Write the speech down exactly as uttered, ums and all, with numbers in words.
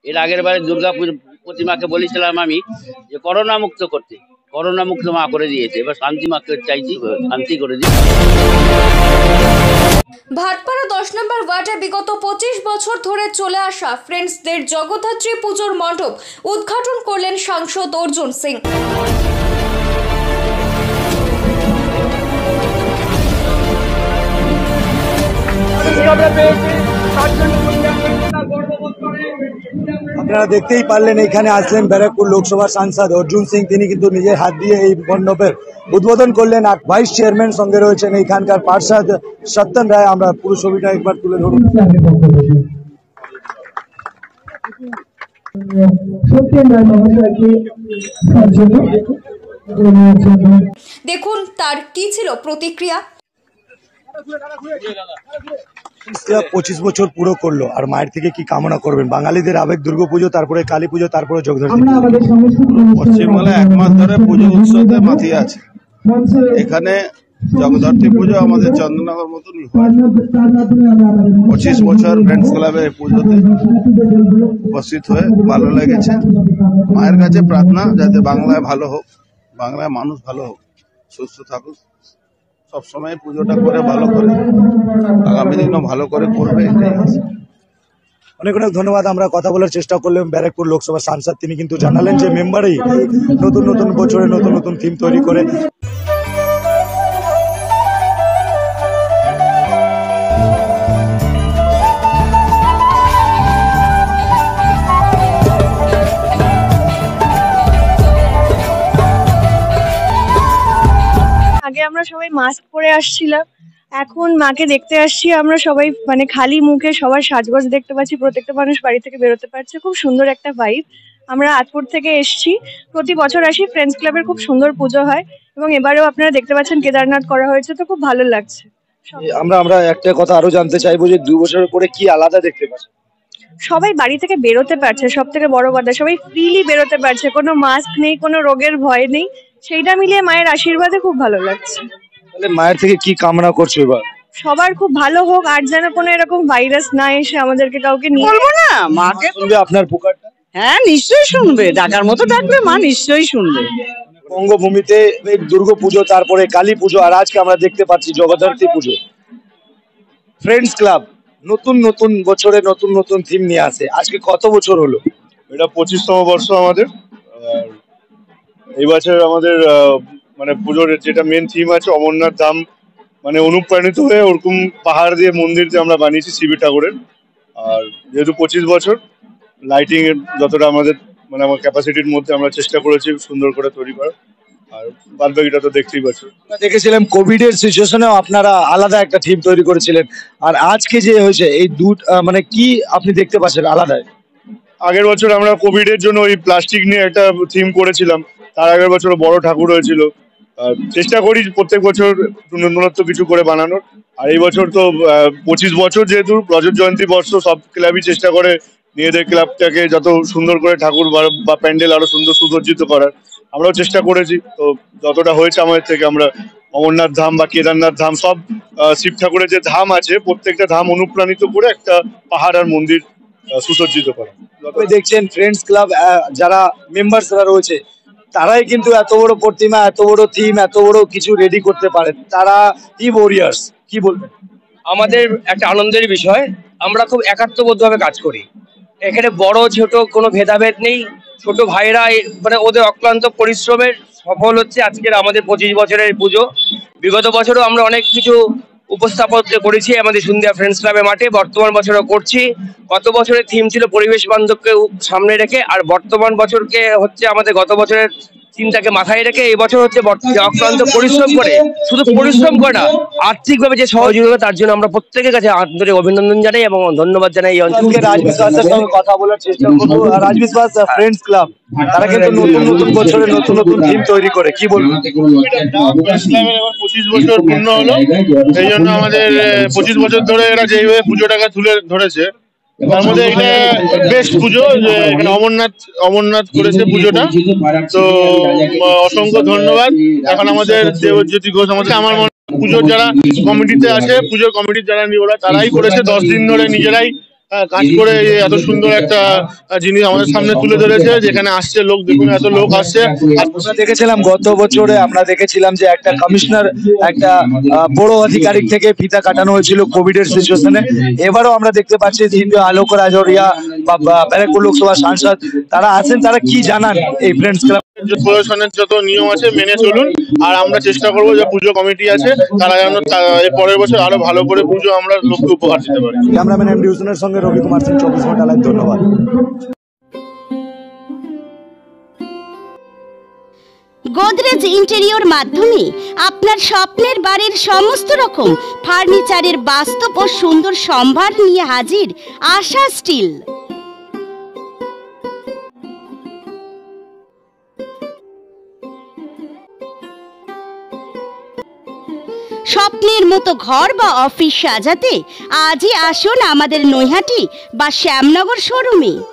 এর আগের বারে দুর্গা প্রতিমাকে বলেছিলাম আমি যে করোনা মুক্ত করতে, করোনা মুক্ত মা করে দিয়েছে। এবার শান্তি মাকে চাইছি শান্তি করে দিই। ভাটপাড়া দশ নম্বর ওয়ার্ডে বিগত পঁচিশ বছর ধরে চলে আসা ফ্রেন্ডসদের জগদ্ধাত্রী পুজোর মণ্ডপ উদ্ঘাটন করলেন সাংসদ অর্জুন সিং। আপনারা দেখতেই পারলেন এখানে আসলেন ব্যারাকপুর লোকসভা সাংসদ অর্জুন সিং। তিনি কিন্তু নিজের হাত দিয়ে এই মণ্ডপের উদ্বোধন করলেন। আর ভাইস চেয়ারম্যান সঙ্গে রয়েছেন এইখানকার পার্ষদ সত্যন রায়। আমরা পুরো ছবিটা একবার তুলে ধরুন। দেখুন তার কি ছিল প্রতিক্রিয়া। পঁচিশ বছর পুরো করলো, আর মায়ের থেকে কি কামনা করবেন? বাঙালিদের আবেগ দুর্গাপুজো, তারপরে কালী পুজো, তারপরে জগদ্ধাত্রী। পশ্চিমবাংলায় এক মাস ধরে পুজো উৎসবে মাতিয়ে আছে। এখানে জগদ্ধাত্রী পুজো আমাদের চন্দননগর মতনই হয়। পঁচিশ বছর ফ্রেন্ডস ক্লাবে পুজোতে উপস্থিত হয়ে ভালো লেগেছে। মায়ের কাছে প্রার্থনা যাতে বাংলায় ভালো হোক, বাংলায় মানুষ ভালো হোক, সুস্থ থাকুক, সবসময় পুজোটা করে ভালো করে আগামী দিনও ভালো করে করবে। অনেক অনেক ধন্যবাদ। আমরা কথা বলার চেষ্টা করলাম ব্যারাকপুর লোকসভা সাংসদ। তিনি কিন্তু জানালেন যে মেম্বারই নতুন নতুন বছরে নতুন নতুন থিম তৈরি করে। আগে আমরা সবাই মাস্ক পরে আসছিলাম, এখন মাকে দেখতে আসছি আমরা সবাই, মানে খালি মুখে সবার সাজগোজ দেখতে পাচ্ছি, প্রত্যেকটা মানুষ বাড়ি থেকে বেরোতে পারছে। খুব সুন্দর একটা ভাইব। আমরা আতপুর থেকে এসছি, প্রতি বছর আসি। ফ্রেন্ডস ক্লাবের খুব সুন্দর পুজো হয় এবং এবারেও আপনারা দেখতে পাচ্ছেন কেদারনাথ করা হয়েছে, তো খুব ভালো লাগছে। আমরা আমরা একটা কথা আরো জানতে চাইবো যে দু বছরের পরে কি আলাদা দেখতে পাচ্ছি? সবাই বাড়ি থেকে বেরোতে পারছে, সব থেকে বড় কথা সবাই ফ্রিলি বেরোতে পারছে, কোনো মাস্ক নেই, কোনো রোগের ভয় নেই। সেইটা মিলিয়ে মায়ের আশীর্বাদে খুব ভালো লাগছে। তাহলে মায়ের থেকে কি কামনা করছো এবার? সবার খুব ভালো হোক, আর যেন কোনো এরকম ভাইরাস না এসে আমাদেরকে কাউকে নিয়ে। বলবো না মাকে শুনবে আপনার পুকারটা? হ্যাঁ নিশ্চয়ই শুনবে, ডাকার মতো ডাকলে মা নিশ্চয়ই শুনবে। বঙ্গভূমিতে দুর্গা পুজো, তারপরে কালী পুজো, আর আজকে আমরা দেখতে পাচ্ছি জগদ্ধাত্রী পুজো। ফ্রেন্ডস ক্লাব নতুন নতুন বছরে নতুন নতুন থিম নিয়ে আসে। আজকে কত বছর হলো? এটা পঁচিশতম বর্ষ আমাদের। এই বছর আমাদের মানে পুজোর যেটা মেন থিম আছে অমরনাথ ধাম, মানে অনুপ্রাণিত হয়ে ওরকম পাহাড় দিয়ে মন্দির যে আমরা বানিয়েছি শিব ঠাকুরের। আর যেহেতু পঁচিশ বছর, লাইটিং এর যতটা আমাদের মানে আমার ক্যাপাসিটির মধ্যে আমরা চেষ্টা করেছি সুন্দর করে তৈরি করার। আর বাদ বাকিটা তো দেখতেই পাচ্ছি। দেখেছিলাম কোভিড এর সিচুয়েশনেও আপনারা আলাদা একটা থিম তৈরি করেছিলেন, আর আজকে যে হয়েছে এই দুট মানে কি আপনি দেখতে পাচ্ছেন আলাদা? আগের বছর আমরা কোভিড এর জন্য ওই প্লাস্টিক নিয়ে একটা থিম করেছিলাম, তার আগের বছর বড় ঠাকুর হয়েছিল। চেষ্টা করি প্রত্যেক বছর নতুনত্ব কিছু করে বানানোর। আর এই বছর তো পঁচিশ বছর যেহেতু রজত জয়ন্তী বর্ষ, সব ক্লাবই চেষ্টা করে নিজেদের ক্লাবটাকে যত সুন্দর করে ঠাকুর বা প্যান্ডেল আরো সুন্দর সুসজ্জিত করার। আমরাও চেষ্টা করেছি, তো যতটা হয়েছে আমাদের থেকে। আমরা অমরনাথ ধাম বা কেদারনাথ ধাম, সব শিব ঠাকুরের যে ধাম আছে প্রত্যেকটা ধাম অনুপ্রাণিত করে একটা পাহাড় আর মন্দির সুসজ্জিত করা। দেখছেন ফ্রেন্ডস ক্লাব যারা মেম্বারসরা রয়েছে তারাই কিন্তু এত বড় প্রতিমা, এত বড় থিম, এত বড় কিছু রেডি করতে পারে। তারা কি ওয়ারিয়ার্স, কি বলবেন? আমাদের একটা আনন্দের বিষয়, আমরা খুব একাত্মবদ্ধভাবে কাজ করি। এখানে বড় ছোট কোনো ভেদাভেদ নেই। ছোট ভাইরা মানে ওদের অক্লান্ত পরিশ্রমের সফল হচ্ছে আজকের আমাদের পঁচিশ বছরের পুজো। বিগত বছরও আমরা অনেক কিছু উপস্থাপন করেছি আমাদের সন্ধ্যা ফ্রেন্ডস ক্লাবের মাঠে, বর্তমান বছরও করছি। গত বছরের থিম ছিল পরিবেশ বান্ধবকে সামনে রেখে, আর বর্তমান বছরকে হচ্ছে আমাদের গত বছরের থিমটাকে মাথায় রেখে এই বছর হচ্ছে অক্লান্ত পরিশ্রম করে, শুধু পরিশ্রম করে না, আর্থিকভাবে যে সহযোগিতা, তার জন্য আমরা প্রত্যেকের কাছে আন্তরিক অভিনন্দন জানাই এবং ধন্যবাদ জানাই। এই অঞ্চলকে রাজবিশ্বাসের সঙ্গে কথা বলার চেষ্টা করবো। রাজবিশ্বাস ফ্রেন্ডস ক্লাব তারা কিন্তু নতুন নতুন বছরে নতুন নতুন থিম তৈরি করে, কি বলবো? পঁচিশ বছর পূর্ণ হলো, এই জন্য আমাদের পঁচিশ বছর ধরে এরা যেভাবে পুজোটাকে তুলে ধরেছে, তার মধ্যে এটা বেস্ট পুজো। এখানে অমরনাথ অমরনাথ করেছে পুজোটা, তো অসংখ্য ধন্যবাদ। এখন আমাদের দেবজ্যোতি ঘোষ আমাদের আমার পুজোর যারা কমিটিতে আছে, পুজোর কমিটির যারা ওরা তারাই করেছে, দশ দিন ধরে নিজেরাই হ্যাঁ, কাজ করে এই এত সুন্দর একটা জিনিস আমাদের সামনে তুলে ধরেছে, যেখানে আসছে লোক, দেখুন এত লোক আসছে। আমরা দেখেছিলাম গত বছরে, আমরা দেখেছিলাম যে একটা কমিশনার, একটা আহ, বড় আধিকারিক থেকে ফিতা কাটানো হয়েছিল কোভিড এর সিচুয়েশনে। এবারও আমরা দেখতে পাচ্ছি যে আলোক রাজরিয়া বা ব্যারাকপুর লোকসভা সাংসদ তারা আছেন, তারা কি জানান এই ফ্রেন্ডস ক্লাব? প্রশাসনের যত নিয়ম আছে মেনে চলুন, আর আমরা চেষ্টা করবো যে পুজো কমিটি আছে তারা যেন এর পরের বছর আরো ভালো করে পুজো আমরা লোককে উপহার দিতে পারি। ক্যামেরাম্যান এম ডি হুসেনের সঙ্গে রবি কুমার সিং, চব্বিশ ঘন্টা লাইভ। ধন্যবাদ। গোদরেজ ইন্টেরিয়র মাধ্যমে আপনার স্বপ্নের বাড়ির সমস্ত রকম ফার্নিচারের বাস্তব ও সুন্দর সম্ভার নিয়ে হাজির আশা স্টিল। স্বপ্নের মতো ঘর বা অফিস সাজাতে আজই আসুন আমাদের নৈহাটি বা শ্যামনগর শোরুমে।